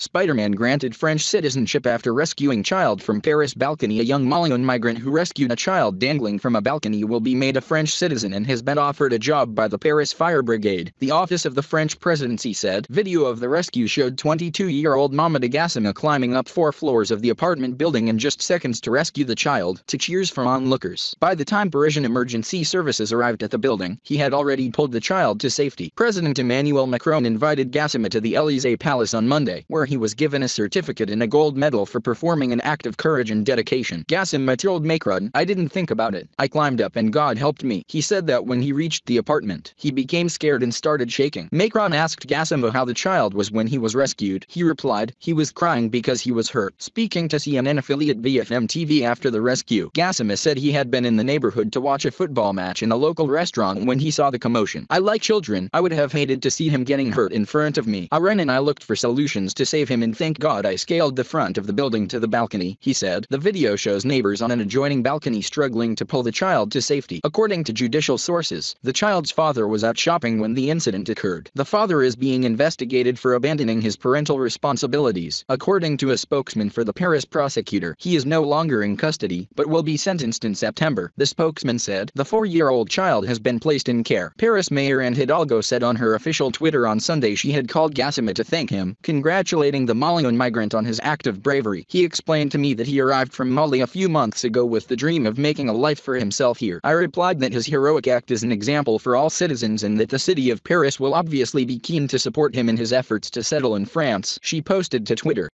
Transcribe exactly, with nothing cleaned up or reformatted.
Spiderman granted French citizenship after rescuing child from Paris balcony. A young Malian migrant who rescued a child dangling from a balcony will be made a French citizen and has been offered a job by the Paris fire brigade, the office of the French presidency said. Video of the rescue showed twenty-two-year-old Mamoudou Gassama climbing up four floors of the apartment building in just seconds to rescue the child, to cheers from onlookers. By the time Parisian emergency services arrived at the building, he had already pulled the child to safety. President Emmanuel Macron invited Gassama to the Élysée Palace on Monday, where he was given a certificate and a gold medal for performing an act of courage and dedication. Gassama told Macron, "I didn't think about it. I climbed up and God helped me." He said that when he reached the apartment, he became scared and started shaking. Macron asked Gassama how the child was when he was rescued. He replied, "He was crying because he was hurt." Speaking to C N N affiliate B F M T V after the rescue, Gassama said he had been in the neighborhood to watch a football match in a local restaurant when he saw the commotion. "I like children. I would have hated to see him getting hurt in front of me. I ran and I looked for solutions to save him and thank God I scaled the front of the building to the balcony," he said. The video shows neighbors on an adjoining balcony struggling to pull the child to safety. According to judicial sources, the child's father was out shopping when the incident occurred. The father is being investigated for abandoning his parental responsibilities. According to a spokesman for the Paris prosecutor, he is no longer in custody, but will be sentenced in September. The spokesman said, "The four-year-old child has been placed in care." Paris Mayor Anne Hidalgo said on her official Twitter on Sunday she had called Gassama to thank him, congratulating the Malian migrant on his act of bravery. "He explained to me that he arrived from Mali a few months ago with the dream of making a life for himself here. I replied that his heroic act is an example for all citizens and that the city of Paris will obviously be keen to support him in his efforts to settle in France," she posted to Twitter.